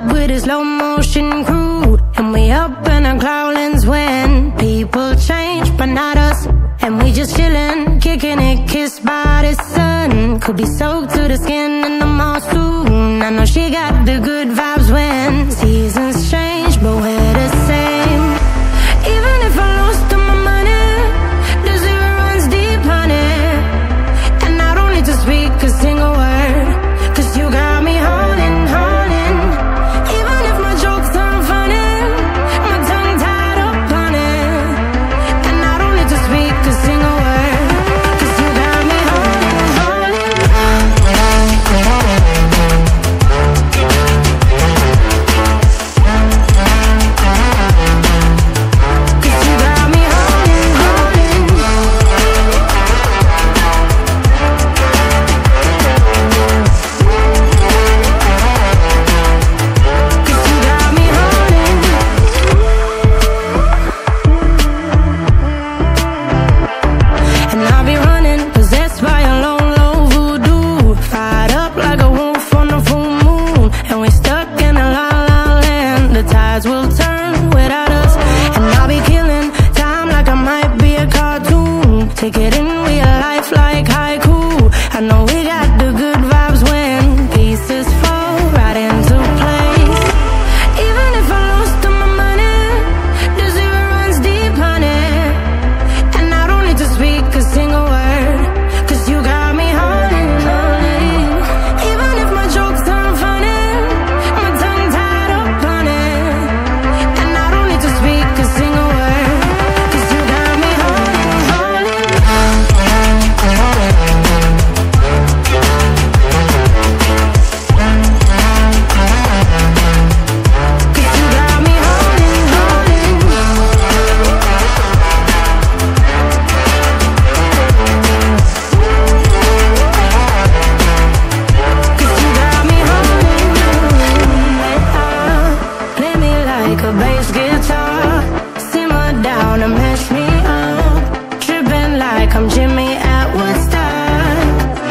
with a slow motion crew, and we up in our growlings when people change, but not us. And we just chillin', kicking it, kissed by the sun. Could be soaked to the skin in the mall soon. I know she got the good vibes when seasons change, but we're the same. Even if I lost all my money, the zero runs deep, honey. And I don't need to speak a single word, 'cause you got me holding, holding. Even if my jokes aren't funny, my tongue tied up on it. And I don't need to speak a single word, 'cause you got me holding, holding. 'Cause you got me holding, holding. 'Cause you got me holding. And I'll be running, possessed by a low, low voodoo. Fired up like a wolf on a full moon. And we're stuck in a la la land. The tides will turn without us. And I'll be killing time like I might be a cartoon. Take it in real life like haiku. I know we got the good vibes when pieces fall right into place. Even if I lost all my money, the zero runs deep, honey. And I don't need to speak a single word, 'cause you got me holding, holding. Even if my jokes aren't funny, my tongue tied up on it. And I don't need to speak a single word, 'cause you got me holding, holding. 'Cause you got me holding, holding. 'Cause you got me holding. Play me like a bass guitar, simmer down and mash me up. Tripping like I'm Jimmy at Woodstock.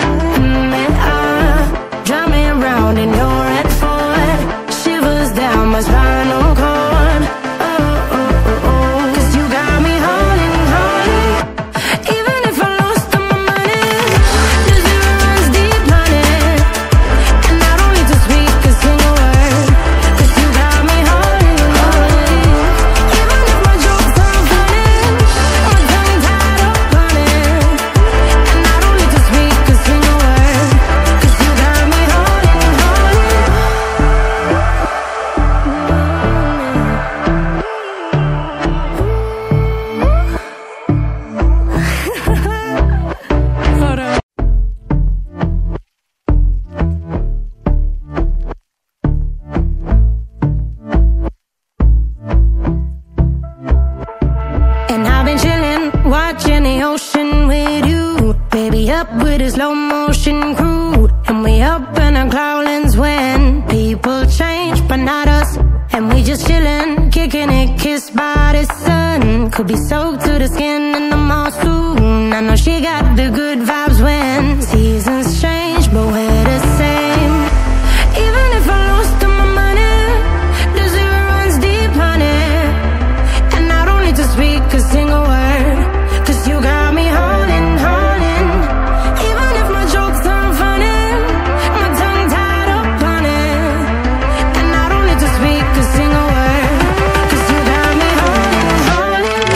Drive me around in your red Ford, shivers down my spinal cord. Oh, oh, oh, oh. 'Cause you got me holding, holding. Even if I lost all my money, the zero runs deep, honey. And I don't need to speak a single word, 'cause you got me holding, holding. Even if my jokes aren't funny, my tongue tied up on it. And I don't need to speak a single word, 'cause you got me holding, holding. Hold on. And I've been chillin', watching the ocean with you. Baby, up with a slow motion crew. And we up in our growlings when people change, but not us. And we just chillin', kicking it, kissed by the sun. Could be soaked to the skin in the mall soon. I know she got the good vibes when seasons change, but we're the same. Even if I lost all my money, the zero runs deep, honey. And I don't need to speak a single word, 'cause you got me holding, holding. Even if my jokes aren't funny, my tongue tied up on it. And I don't need to speak a single word, 'cause you got me holding, holding.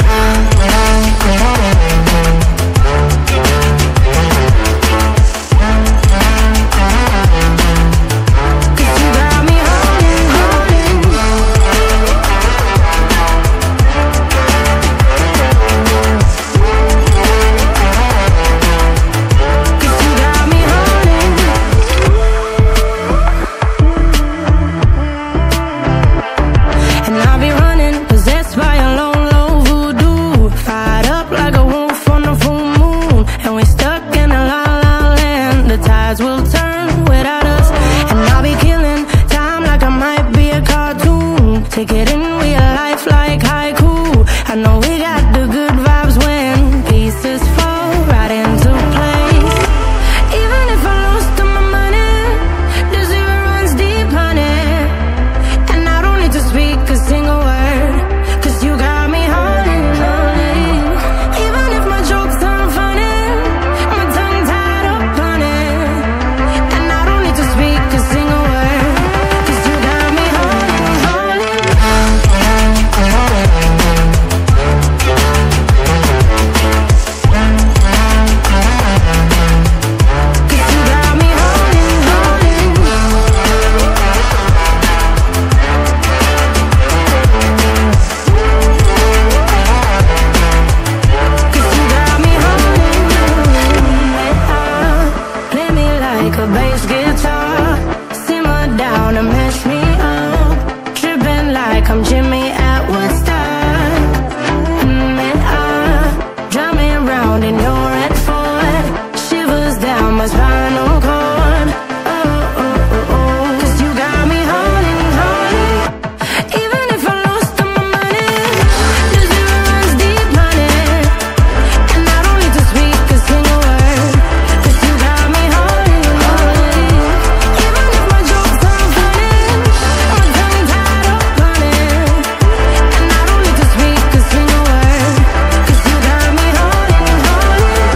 like I'm Jimmy at Woodstock. And I drive me around in your red Ford, shivers down my spinal cord. Oh, oh, oh, oh. 'Cause you got me holding, holding. Even if I lost all my money, the zero runs deep, honey. And I don't need to speak a single word, 'cause you got me holding, holding. Even if my jokes aren't funny, my tongue tied up on it. And I don't need to speak a single word, 'cause you got me holding, holding.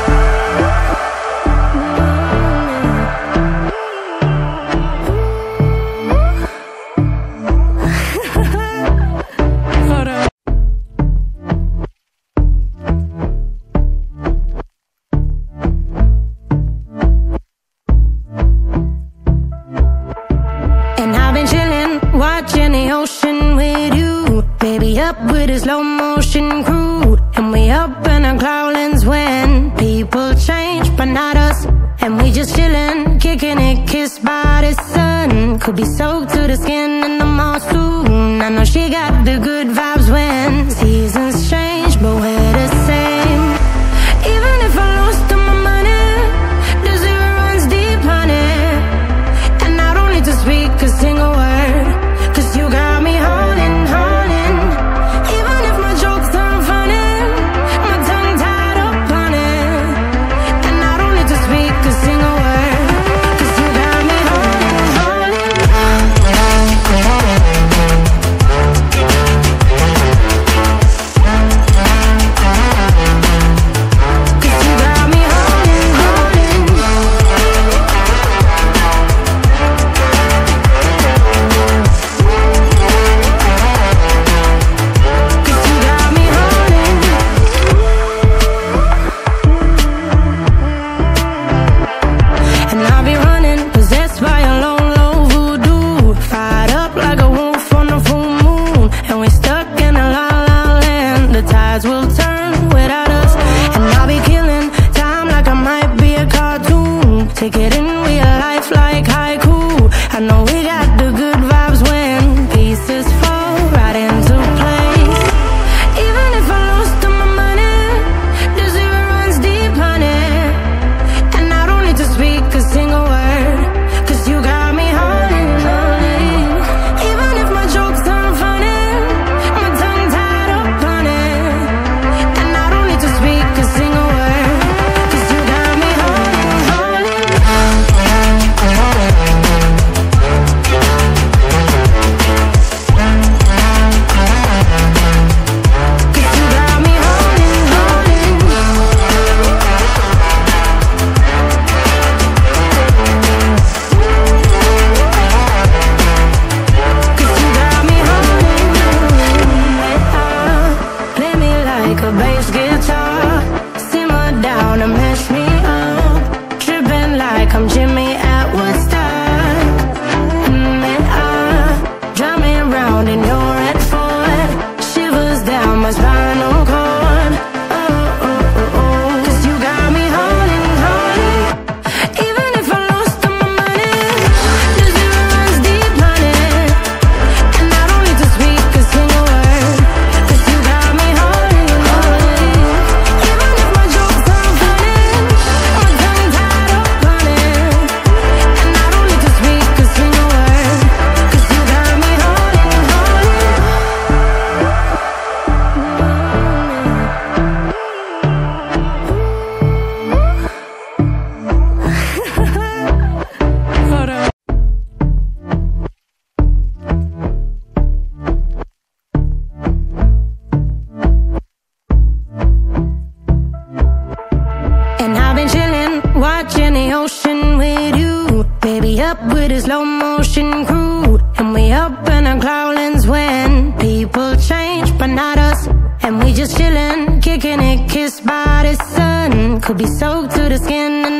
Hold on. And I've been chillin', watching the ocean with you, baby, up with a slow motion crew. And we up in our clouds when people change, but not us. And we just chillin', kicking it, kissed by the sun. Could be soaked to the skin in the mall soon. I know she got the good vibes when seasons change, but we're the same. Even if I lost all my money, the zero runs deep, honey. And I don't need to speak a single word, 'cause you got me holding, holding. Even if my jokes aren't funny, my tongue tied up on it. And I don't need to speak a single word, 'cause you got me holding, holding. 'Cause you got me holding, holding. 'Cause you got me holding. And I'll be running, possessed by a low, low voodoo, fired up like a wolf on a full moon. And we're stuck in a la la land, the tides will turn without us. And I'll be killing time like I might be a cartoon, take it in real life like haiku. I know we got the good vibes when pieces fall right into place. Even if I lost all my money, the zero runs deep, honey. And I don't need to speak a single word, 'cause you got me holding, holding. Even if my jokes aren't funny, my tongue tied up on it. And I don't need to speak a single word, 'cause you got me holding, holding. 'Cause you got me holding, holding. 'Cause you got me holding. Play me like a bass guitar, simmer down and mash me up, tripping like I'm Jimmy at Woodstock. And I drive me around in your red Ford, shivers down my spinal cord. Oh, oh, oh, oh. 'Cause you got me holding, holding. Even if I lost all my money, the zero runs deep, honey. And I don't need to speak a single word, 'cause you got me holding, holding. Even if my jokes aren't funny, my tongue tied up on it. And I don't need to speak a single word, 'cause you got me holding, holding. Hold on. And I've been chillin', watching the ocean with you, baby, up with a slow motion crew. And we up in our clouds when people change, but not us. And we just chillin', kicking it, kissed by the sun. Could be soaked to the skin